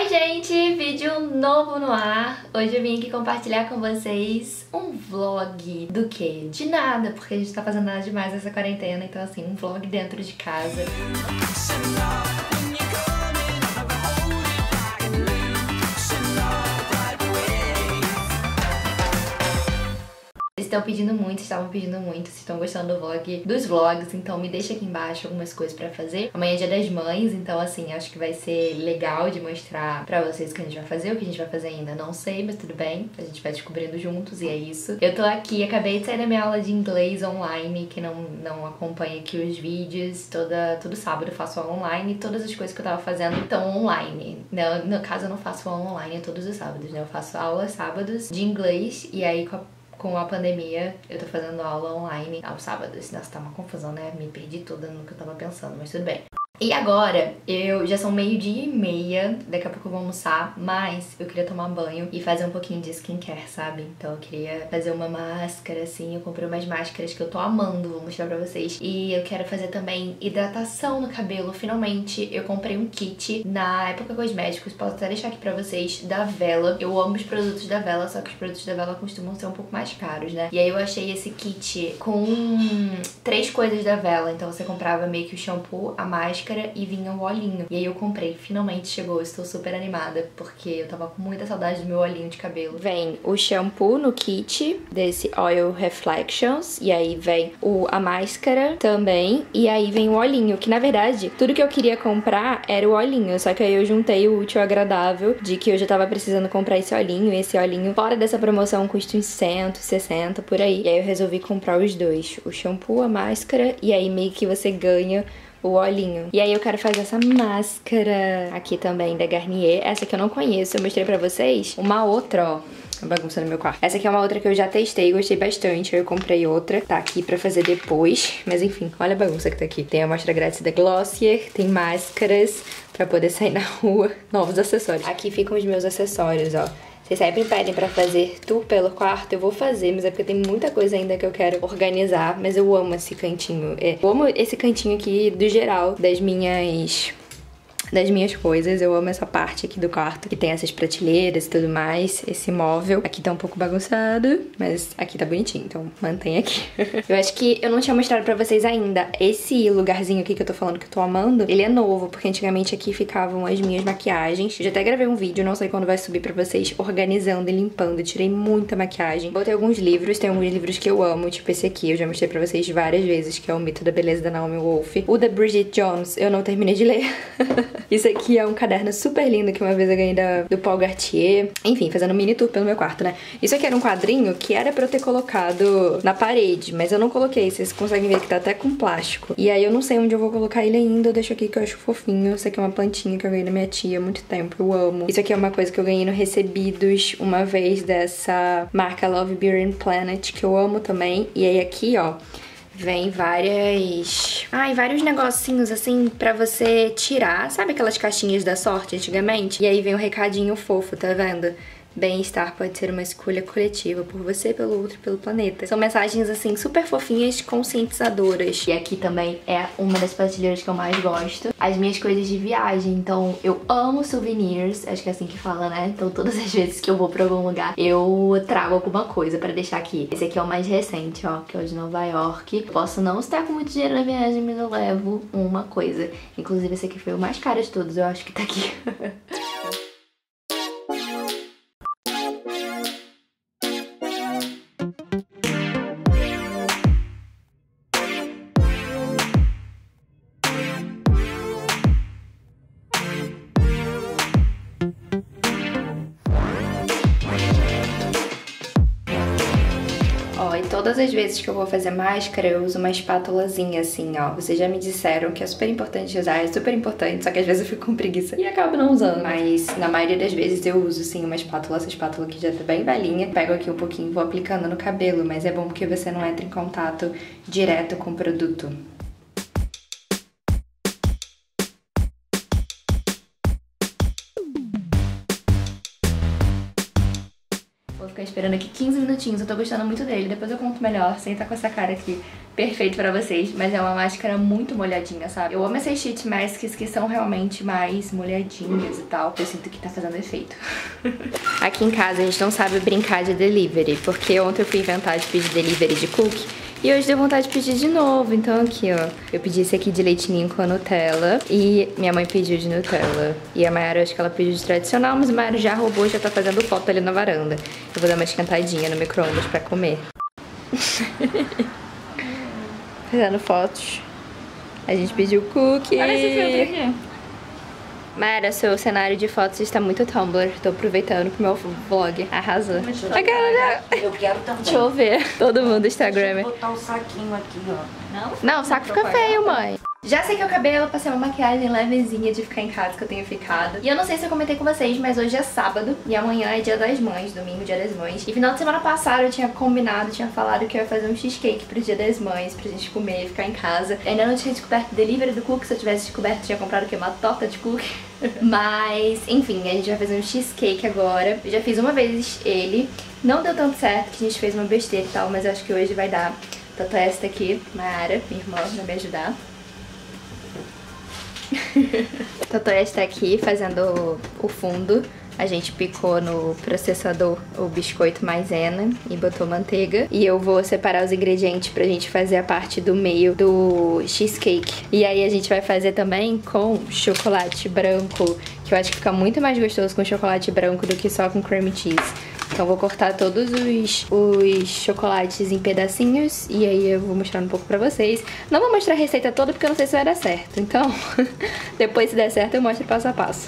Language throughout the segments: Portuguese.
Oi gente, vídeo novo no ar. Hoje eu vim aqui compartilhar com vocês um vlog do quê? De nada, porque a gente tá fazendo nada demais nessa quarentena. Então assim, um vlog dentro de casa. Estão pedindo muito, estavam pedindo muito. Se estão gostando do vlog, dos vlogs, então me deixa aqui embaixo algumas coisas pra fazer. Amanhã é dia das mães, então assim, acho que vai ser legal de mostrar pra vocês o que a gente vai fazer. O que a gente vai fazer ainda não sei, mas tudo bem. A gente vai descobrindo juntos e é isso. Eu tô aqui, acabei de sair da minha aula de inglês online. Quem não acompanha aqui os vídeos, todo sábado eu faço aula online. Todas as coisas que eu tava fazendo estão online. No caso eu não faço aula online todos os sábados, né? Eu faço aula sábados de inglês e aí com a pandemia, eu tô fazendo aula online aos sábados. Nossa, tá uma confusão, né? Me perdi toda no que eu tava pensando, mas tudo bem. E agora, já são 12:30, daqui a pouco eu vou almoçar, mas eu queria tomar banho e fazer um pouquinho de skincare, sabe? Então eu queria fazer uma máscara, assim, eu comprei umas máscaras que eu tô amando, vou mostrar pra vocês. E eu quero fazer também hidratação no cabelo, finalmente eu comprei um kit na Época Cosméticos, posso até deixar aqui pra vocês, da Wella. Eu amo os produtos da Wella, só que os produtos da Wella costumam ser um pouco mais caros, né? E aí eu achei esse kit com 3 coisas da Wella, então você comprava meio que o shampoo, a máscara e vinha o olhinho. E aí eu comprei, finalmente chegou, estou super animada, porque eu tava com muita saudade do meu olhinho de cabelo. Vem o shampoo no kit, desse Oil Reflections, e aí vem a máscara também, e aí vem o olhinho, que na verdade, tudo que eu queria comprar era o olhinho, só que aí eu juntei o útil ao agradável, de que eu já tava precisando comprar esse olhinho, e esse olhinho, fora dessa promoção, custa uns 160 por aí. E aí eu resolvi comprar os dois, o shampoo, a máscara, e aí meio que você ganha o olhinho. E aí eu quero fazer essa máscara aqui também da Garnier. Essa que eu não conheço, eu mostrei pra vocês uma outra, ó. A bagunça no meu quarto. Essa aqui é uma outra que eu já testei, gostei bastante. Eu comprei outra, tá aqui pra fazer depois. Mas enfim, olha a bagunça que tá aqui. Tem a amostra grátis da Glossier, tem máscaras pra poder sair na rua, novos acessórios. Aqui ficam os meus acessórios, ó. Vocês sempre pedem pra fazer tour pelo quarto, eu vou fazer, mas é porque tem muita coisa ainda que eu quero organizar, mas eu amo esse cantinho. Eu amo esse cantinho aqui do geral das minhas coisas. Eu amo essa parte aqui do quarto, que tem essas prateleiras e tudo mais. Esse móvel aqui tá um pouco bagunçado, mas aqui tá bonitinho, então mantém aqui. Eu acho que eu não tinha mostrado pra vocês ainda. Esse lugarzinho aqui que eu tô falando que eu tô amando, ele é novo, porque antigamente aqui ficavam as minhas maquiagens. Eu já até gravei um vídeo, não sei quando vai subir pra vocês, organizando e limpando. Eu tirei muita maquiagem. Botei alguns livros, tem alguns livros que eu amo, tipo esse aqui. Eu já mostrei pra vocês várias vezes, que é O Mito da Beleza da Naomi Wolf. O da Bridget Jones, eu não terminei de ler. Isso aqui é um caderno super lindo que uma vez eu ganhei do Paul Gaultier. Enfim, fazendo um mini tour pelo meu quarto, né? Isso aqui era um quadrinho que era pra eu ter colocado na parede, mas eu não coloquei. Vocês conseguem ver que tá até com plástico. E aí eu não sei onde eu vou colocar ele ainda. Eu deixo aqui que eu acho fofinho. Isso aqui é uma plantinha que eu ganhei da minha tia há muito tempo. Eu amo. Isso aqui é uma coisa que eu ganhei no Recebidos uma vez dessa marca Love Beauty and Planet, que eu amo também. E aí aqui, ó, vem vários negocinhos assim pra você tirar. Sabe aquelas caixinhas da sorte antigamente? E aí vem um recadinho fofo, tá vendo? Bem-estar pode ser uma escolha coletiva por você, pelo outro e pelo planeta. São mensagens assim super fofinhas, conscientizadoras. E aqui também é uma das prateleiras que eu mais gosto. As minhas coisas de viagem. Então eu amo souvenirs, acho que é assim que fala, né? Então todas as vezes que eu vou pra algum lugar eu trago alguma coisa pra deixar aqui. Esse aqui é o mais recente, ó, que é o de Nova York. Posso não estar com muito dinheiro na viagem, mas eu levo uma coisa. Inclusive esse aqui foi o mais caro de todos, eu acho que tá aqui. E todas as vezes que eu vou fazer máscara, eu uso uma espátulazinha assim, ó. Vocês já me disseram que é super importante usar, é super importante, só que às vezes eu fico com preguiça e acabo não usando. Mas na maioria das vezes eu uso, sim, uma espátula. Essa espátula aqui já tá bem velhinha. Pego aqui um pouquinho e vou aplicando no cabelo, mas é bom porque você não entra em contato direto com o produto. Vou ficar esperando aqui 15 minutinhos, eu tô gostando muito dele. Depois eu conto melhor, sem estar com essa cara aqui perfeito pra vocês, mas é uma máscara muito molhadinha, sabe? Eu amo essas sheet masks que são realmente mais molhadinhas e tal. Eu sinto que tá fazendo efeito. Aqui em casa a gente não sabe brincar de delivery, porque ontem eu fui inventar de pedir delivery de cookie e hoje deu vontade de pedir de novo. Então aqui, ó, eu pedi esse aqui de leite ninho com a Nutella e minha mãe pediu de Nutella. E a Mayara, acho que ela pediu de tradicional, mas a Mayara já roubou, já tá fazendo foto ali na varanda. Eu vou dar uma esquentadinha no micro-ondas pra comer. Fazendo fotos. A gente pediu cookie. Olha esse filtro aqui. Mayara, seu cenário de fotos está muito Tumblr. Tô aproveitando pro meu vlog. Arrasou. Eu quero também. Deixa eu ver. Todo mundo Instagram. Deixa eu botar o saquinho aqui, ó. Não, o saco fica feio, mãe. Já sequei o cabelo, passei uma maquiagem levezinha de ficar em casa que eu tenho ficado. E eu não sei se eu comentei com vocês, mas hoje é sábado e amanhã é dia das mães, domingo, dia das mães. E final de semana passada eu tinha combinado, tinha falado que eu ia fazer um cheesecake pro dia das mães, pra gente comer e ficar em casa. Eu ainda não tinha descoberto o delivery do cookie, se eu tivesse descoberto tinha comprado o quê? Uma torta de cookie. Mas, enfim, a gente vai fazer um cheesecake agora. Eu já fiz uma vez ele, não deu tanto certo, que a gente fez uma besteira e tal, mas eu acho que hoje vai dar. Tô esta aqui, Mayara, minha irmã, vai me ajudar. Totóia está aqui fazendo o fundo. A gente picou no processador o biscoito maisena e botou manteiga. E eu vou separar os ingredientes pra gente fazer a parte do meio do cheesecake. E aí a gente vai fazer também com chocolate branco, que eu acho que fica muito mais gostoso com chocolate branco do que só com cream cheese. Então eu vou cortar todos os chocolates em pedacinhos e aí eu vou mostrar um pouco pra vocês. Não vou mostrar a receita toda porque eu não sei se vai dar certo. Então, depois se der certo eu mostro passo a passo.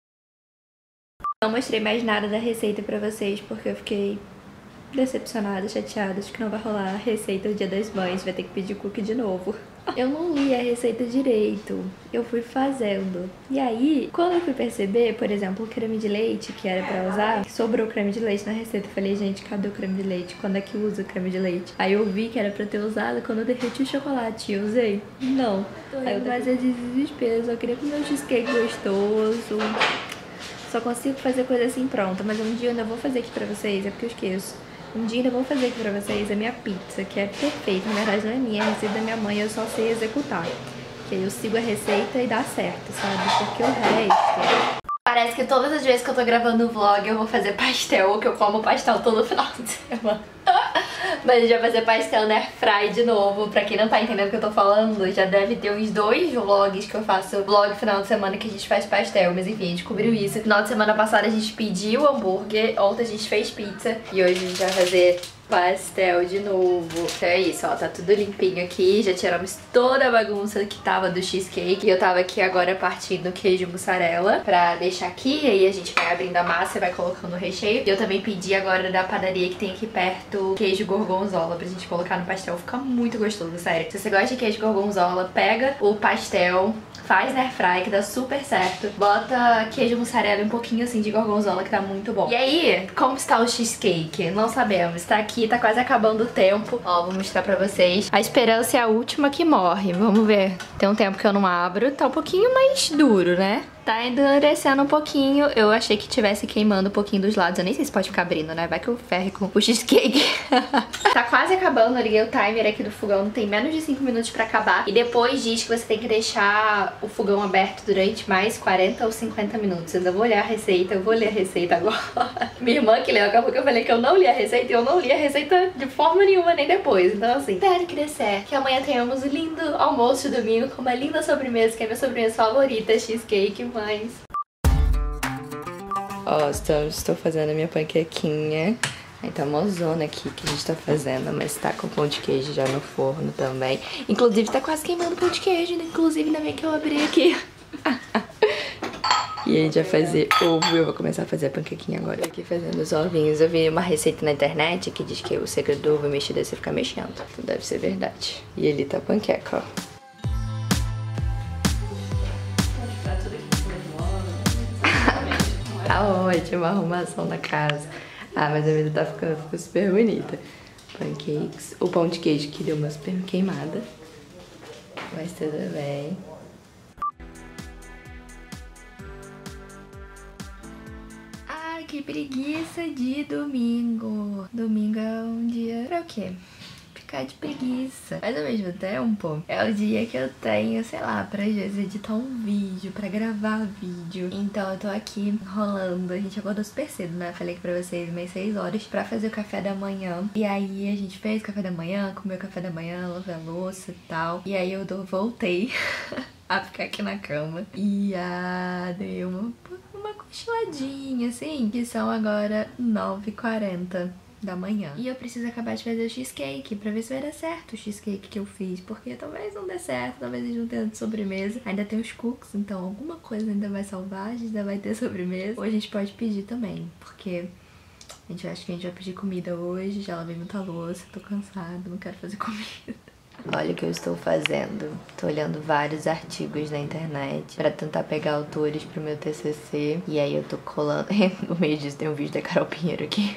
Não mostrei mais nada da receita pra vocês porque eu fiquei decepcionada, chateada. Acho que não vai rolar a receita do Dia das Mães, vai ter que pedir cookie de novo. Eu não li a receita direito, eu fui fazendo. E aí, quando eu fui perceber, por exemplo, o creme de leite que era pra usar, sobrou creme de leite na receita. Eu falei, gente, cadê o creme de leite? Quando é que usa o creme de leite? Aí eu vi que era pra ter usado quando eu derreti o chocolate e eu usei. Não. Aí eu fazia de desespero, só queria comer um cheesecake gostoso. Só consigo fazer coisa assim pronta, mas um dia eu ainda vou fazer aqui pra vocês, é porque eu esqueço. Um dia ainda vou fazer aqui pra vocês a minha pizza, que é perfeita. Na verdade não é minha, é a receita da minha mãe, eu só sei executar. Que aí eu sigo a receita e dá certo, sabe? Porque o resto... Parece que todas as vezes que eu tô gravando o vlog eu vou fazer pastel, ou que eu como pastel todo final de semana. Mas a gente vai fazer pastel na airfry de novo. Pra quem não tá entendendo o que eu tô falando, já deve ter uns 2 vlogs que eu faço vlog final de semana que a gente faz pastel. Mas enfim, a gente descobriu isso. Final de semana passada a gente pediu hambúrguer, ontem a gente fez pizza e hoje a gente vai fazer pastel de novo. Então é isso, ó, tá tudo limpinho aqui. Já tiramos toda a bagunça que tava do cheesecake. E eu tava aqui agora partindo queijo mussarela pra deixar aqui. E aí a gente vai abrindo a massa e vai colocando o recheio. E eu também pedi agora da padaria que tem aqui perto queijo gorgonzola pra gente colocar no pastel. Fica muito gostoso, sério. Se você gosta de queijo gorgonzola, pega o pastel, faz na airfry, que dá super certo. Bota queijo mussarela e um pouquinho assim de gorgonzola, que tá muito bom. E aí, como está o cheesecake? Não sabemos. Tá aqui, tá quase acabando o tempo. Ó, vou mostrar pra vocês. A esperança é a última que morre. Vamos ver. Tem um tempo que eu não abro. Tá um pouquinho mais duro, né? Tá endurecendo um pouquinho. Eu achei que tivesse queimando um pouquinho dos lados. Eu nem sei se pode ficar abrindo, né? Vai que eu ferre com o cheesecake. Tá quase acabando. Eu liguei o timer aqui do fogão. Tem menos de 5 minutos pra acabar. E depois diz que você tem que deixar o fogão aberto durante mais 40 ou 50 minutos. Eu ainda vou olhar a receita. Eu vou ler a receita agora. Minha irmã que leu. Acabou que eu falei que eu não li a receita. E eu não li a receita de forma nenhuma, nem depois. Então assim, espero que dê certo. Que amanhã tenhamos um lindo almoço de domingo com uma linda sobremesa, que é a minha sobremesa favorita, cheesecake. Ó, estou fazendo a minha panquequinha. Aí tá uma zona aqui que a gente tá fazendo, mas tá com pão de queijo já no forno também. Inclusive tá quase queimando pão de queijo, né? Inclusive ainda bem que eu abri aqui. E a gente vai fazer ovo. Eu vou começar a fazer a panquequinha agora. Aqui fazendo os ovinhos. Eu vi uma receita na internet que diz que o segredo do ovo mexido é você ficar mexendo. Então deve ser verdade. E ali tá a panqueca, ó. Tá ótima a arrumação da casa. Ah, mas a mesa tá ficou super bonita. Pancakes. O pão de queijo que deu uma super queimada. Mas tudo bem. Ai, que preguiça de domingo. Domingo é um dia pra o quê? ficar de preguiça. Mas ao mesmo tempo, é o dia que eu tenho, sei lá, pra às vezes editar um vídeo, pra gravar vídeo. Então eu tô aqui enrolando. A gente acordou super cedo, né? Falei aqui pra vocês, umas 6 horas pra fazer o café da manhã. E aí a gente fez o café da manhã, comeu o café da manhã, lavei a louça e tal. E aí eu voltei a ficar aqui na cama. E dei uma cochiladinha, assim, que são agora 9h40 da manhã. E eu preciso acabar de fazer o cheesecake pra ver se vai dar certo o cheesecake que eu fiz, porque talvez não dê certo, talvez a gente não tenha de sobremesa. Ainda tem os cookies, então alguma coisa ainda vai salvar, a gente ainda vai ter sobremesa. Ou a gente pode pedir também, porque a gente acha que a gente vai pedir comida hoje, já lavei muita louça, tô cansada, não quero fazer comida. Olha o que eu estou fazendo. Tô olhando vários artigos na internet pra tentar pegar autores pro meu TCC. E aí eu tô colando... No meio disso tem um vídeo da Carol Pinheiro aqui.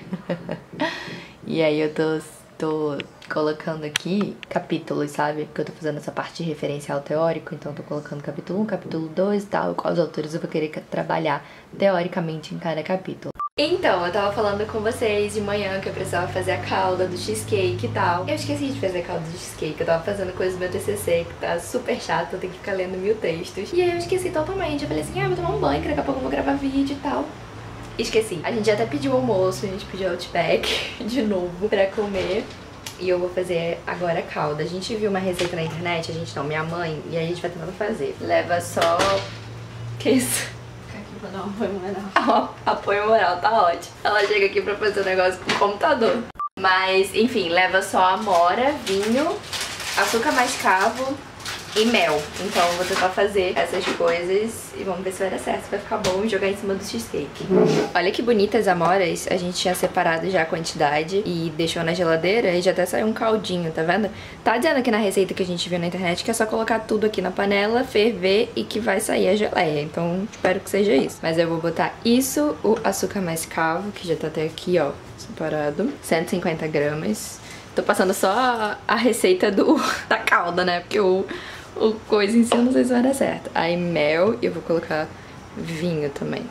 E aí eu tô colocando aqui capítulos, sabe? Porque eu tô fazendo essa parte de referencial teórico. Então eu tô colocando capítulo 1, capítulo 2 e tal. Quais autores eu vou querer trabalhar teoricamente em cada capítulo. Então, eu tava falando com vocês de manhã que eu precisava fazer a calda do cheesecake e tal. Eu esqueci de fazer a calda do cheesecake, eu tava fazendo coisa do meu TCC, que tá super chato, eu tenho que ficar lendo 1000 textos. E aí eu esqueci totalmente, eu falei assim, vou tomar um banho, que daqui a pouco eu vou gravar vídeo e tal. Esqueci. A gente até pediu almoço, a gente pediu Outback de novo pra comer. E eu vou fazer agora a calda. A gente viu uma receita na internet, minha mãe, e aí a gente vai tentando fazer. Leva só... Que isso? Vou dar um apoio moral. Apoio moral, tá ótimo. Ela chega aqui pra fazer o negócio com o computador. Mas, enfim, leva só amora, vinho, açúcar mascavo e mel. Então eu vou tentar fazer essas coisas e vamos ver se vai dar certo, se vai ficar bom e jogar em cima do cheesecake. Olha que bonitas amoras, a gente tinha separado já a quantidade e deixou na geladeira e já até saiu um caldinho, tá vendo? Tá dizendo aqui na receita que a gente viu na internet que é só colocar tudo aqui na panela, ferver e que vai sair a geleia. Então espero que seja isso. Mas eu vou botar isso, o açúcar mascavo, que já tá até aqui, ó, separado, 150 gramas. Tô passando só a receita da calda, né? Porque o coisa em si eu não sei se vai dar certo. Aí mel e eu vou colocar vinho também.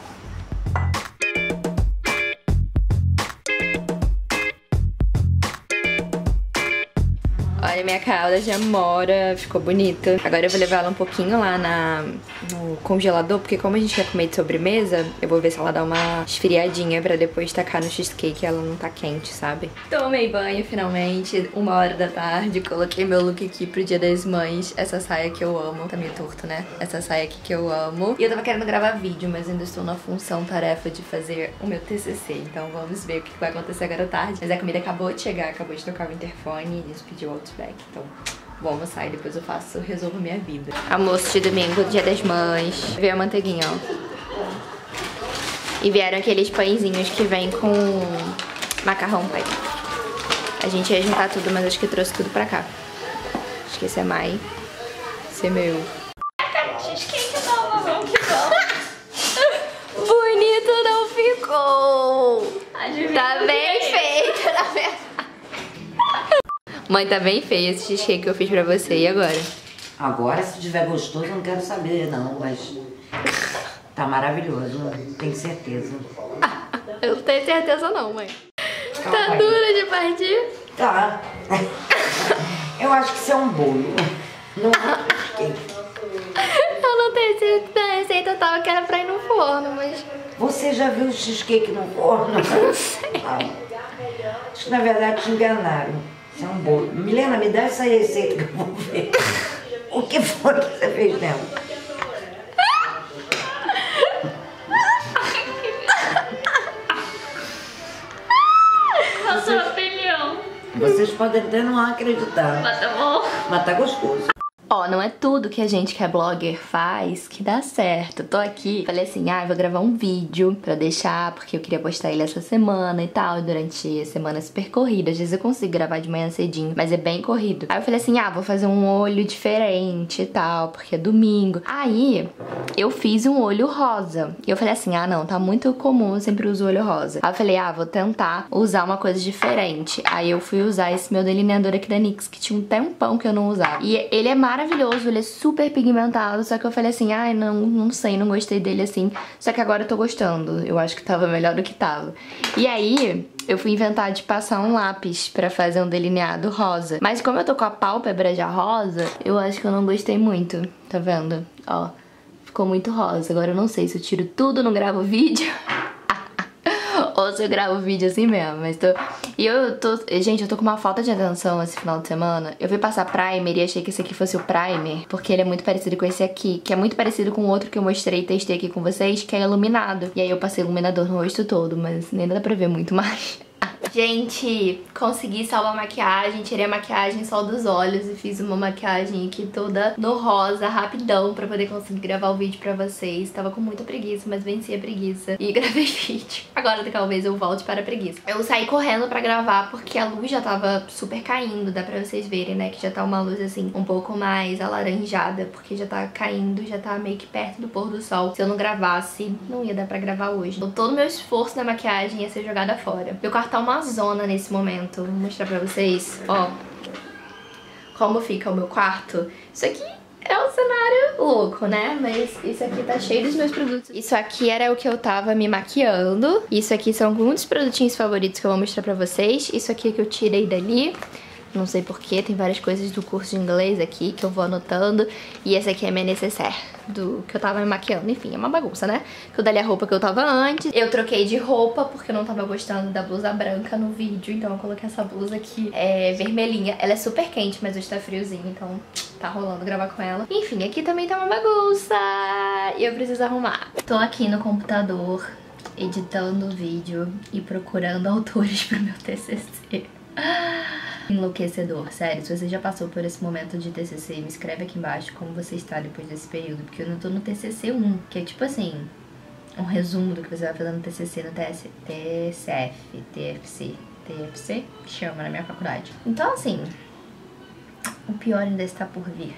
Olha minha calda de amora, ficou bonita. Agora eu vou levar ela um pouquinho lá no congelador, porque como a gente quer comer de sobremesa, eu vou ver se ela dá uma esfriadinha pra depois tacar no cheesecake e ela não tá quente, sabe? Tomei banho finalmente, 1h da tarde, coloquei meu look aqui pro Dia das Mães. Essa saia que eu amo, tá meio torto, né? Essa saia aqui que eu amo. E eu tava querendo gravar vídeo, mas ainda estou na função tarefa de fazer o meu TCC. Então vamos ver o que vai acontecer agora à tarde. Mas a comida acabou de chegar, acabou de tocar o interfone e eles pediu outro. Então, vou almoçar e depois eu resolvo minha vida. Almoço de domingo, Dia das Mães. Veio a manteiguinha, ó. E vieram aqueles pãezinhos que vem com macarrão pai. A gente ia juntar tudo, mas acho que eu trouxe tudo pra cá. Acho que esse é Mai. Esse é meu. Cheesecake não, que bom. Bonito não ficou. Tá bem feito, na verdade. Mãe, tá bem feio esse cheesecake que eu fiz pra você, e agora? Agora, se tiver gostoso, eu não quero saber, não, mas tá maravilhoso, tenho certeza. Eu não tenho certeza não, mãe. Calma Tá aí. dura de partir? Tá. Eu acho que isso é um bolo. Não é um cheesecake. Eu não tenho certeza da receita, eu tava querendo pra ir no forno, mas... Você já viu o cheesecake no forno? Não sei. Acho que na verdade te enganaram. Isso é um bolo. Milena, me dá essa receita que eu vou ver. O que foi que você fez nela? Qual a sua opinião? Vocês podem até não acreditar. Mas tá bom. Mas tá gostoso. Ó, não é tudo que a gente que é blogger faz que dá certo. Tô aqui, falei assim, vou gravar um vídeo pra deixar, porque eu queria postar ele essa semana e tal, e durante a semana é super corrida. Às vezes eu consigo gravar de manhã cedinho, mas é bem corrido. Aí eu falei assim, vou fazer um olho diferente e tal, porque é domingo. Aí eu fiz um olho rosa. E eu falei assim, não, tá muito comum, eu sempre uso olho rosa. Aí eu falei, vou tentar usar uma coisa diferente. Aí eu fui usar esse meu delineador aqui da NYX, que tinha um tempão que eu não usava. E ele é maravilhoso. maravilhoso, ele é super pigmentado, só que eu falei assim, ai, não sei, não gostei dele assim. Só que agora eu tô gostando, eu acho que tava melhor do que tava. E aí, eu fui inventar de passar um lápis pra fazer um delineado rosa. Mas como eu tô com a pálpebra já rosa, eu acho que eu não gostei muito, tá vendo? Ó, ficou muito rosa. Agora eu não sei se eu tiro tudo, não gravo vídeo ou se eu gravo vídeo assim mesmo, mas tô... E gente, eu tô com uma falta de atenção esse final de semana. Eu fui passar primer e achei que esse aqui fosse o primer, porque ele é muito parecido com esse aqui, que é muito parecido com o outro que eu mostrei e testei aqui com vocês, que é iluminado. E aí eu passei iluminador no rosto todo, mas nem dá pra ver muito mais. Gente, consegui salvar a maquiagem, tirei a maquiagem só dos olhos e fiz uma maquiagem aqui toda no rosa, rapidão, pra poder conseguir gravar o vídeo pra vocês. Tava com muita preguiça, mas venci a preguiça e gravei vídeo. Agora talvez eu volte para a preguiça. Eu saí correndo pra gravar porque a luz já tava super caindo, dá pra vocês verem, né, que já tá uma luz assim, um pouco mais alaranjada, porque já tá caindo, já tá meio que perto do pôr do sol. Se eu não gravasse, não ia dar pra gravar hoje. Então todo o meu esforço na maquiagem ia ser jogada fora. Meu quarto tá uma zona nesse momento. Vou mostrar pra vocês, ó, como fica o meu quarto. Isso aqui é um cenário louco, né? Mas isso aqui tá cheio dos meus produtos. Isso aqui era o que eu tava me maquiando. Isso aqui são alguns produtinhos favoritos que eu vou mostrar pra vocês. Isso aqui é que eu tirei dali. Não sei porquê, tem várias coisas do curso de inglês aqui que eu vou anotando. E esse aqui é minha necessaire, do que eu tava me maquiando. Enfim, é uma bagunça, né? Que eu dali a roupa que eu tava antes. Eu troquei de roupa porque eu não tava gostando da blusa branca no vídeo. Então eu coloquei essa blusa aqui, vermelhinha. Ela é super quente, mas hoje tá friozinho, então tá rolando gravar com ela. Enfim, aqui também tá uma bagunça e eu preciso arrumar. Tô aqui no computador editando o vídeo e procurando autores pro meu TCC. Enlouquecedor, sério. Se você já passou por esse momento de TCC, me escreve aqui embaixo como você está depois desse período, porque eu não tô no TCC 1, que é tipo assim, um resumo do que você vai fazer no TCC, no TFC, chama na minha faculdade. Então assim, o pior ainda está por vir.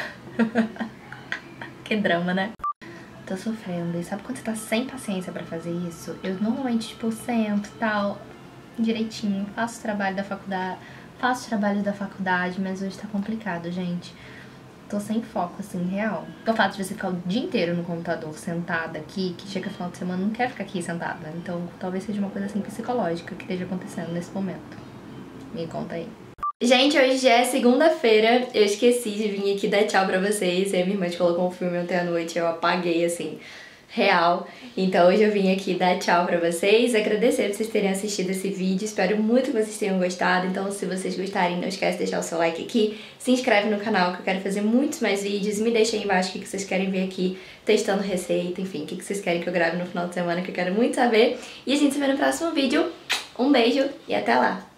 Que drama, né? Tô sofrendo, e sabe quando você tá sem paciência pra fazer isso? Eu normalmente, tipo, sento e tal, direitinho, faço o trabalho da faculdade, mas hoje tá complicado, gente. Tô sem foco, assim, real. O fato de você ficar o dia inteiro no computador, sentada aqui, que chega final de semana, não quero ficar aqui sentada. Então, talvez seja uma coisa, assim, psicológica que esteja acontecendo nesse momento. Me conta aí. Gente, hoje já é segunda-feira, eu esqueci de vir aqui dar tchau pra vocês. E a minha irmã colocou um filme ontem à noite, eu apaguei, assim, real. Então hoje eu vim aqui dar tchau pra vocês, agradecer por vocês terem assistido esse vídeo, espero muito que vocês tenham gostado. Então se vocês gostarem, não esquece de deixar o seu like aqui, se inscreve no canal que eu quero fazer muitos mais vídeos, me deixa aí embaixo o que vocês querem ver aqui, testando receita, enfim, o que vocês querem que eu grave no final de semana, que eu quero muito saber. E a gente se vê no próximo vídeo, um beijo e até lá!